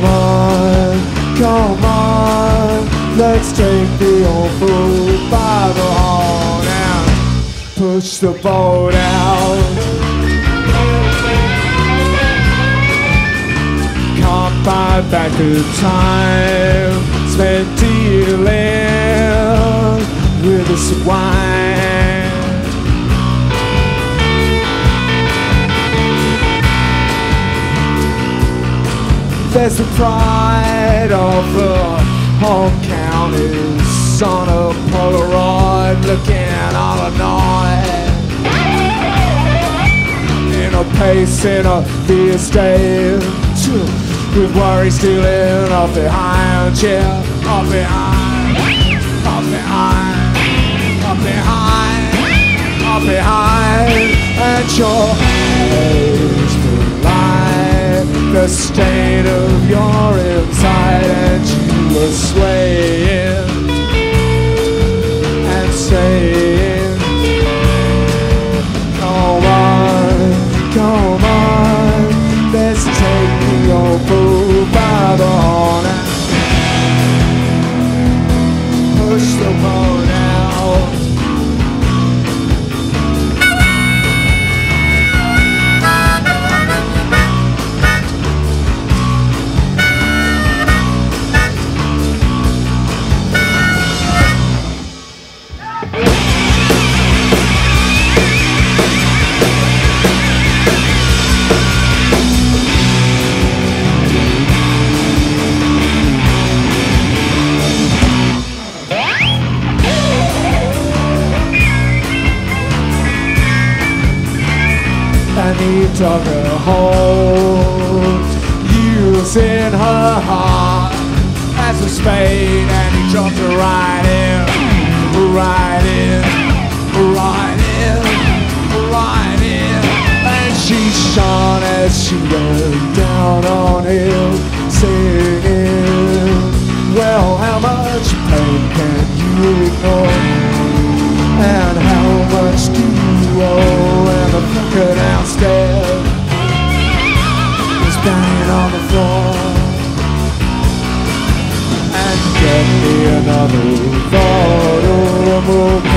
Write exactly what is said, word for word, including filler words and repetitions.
Come on, come on, let's take the old fool by the horn and push the boat out. Can't buy back the time spent dealing with this wine. There's the pride of the home counties on a Polaroid looking all annoyed. In a pace in a fierce day, with worry stealing up behind you, up behind, up behind, up behind, up behind, and your eyes belie the state of your inside, and you were swaying and saying, come on, come on, let's take the old fool by the horn and push the boat out. And he dug her hole, using her heart as a spade, and he dropped her right in, right in, right in, right in. And she shone as she went down on him, singing, well, how much pain can you ignore? And how much do you owe? And the fucker downstairs is banging on the floor. And get me another bottle of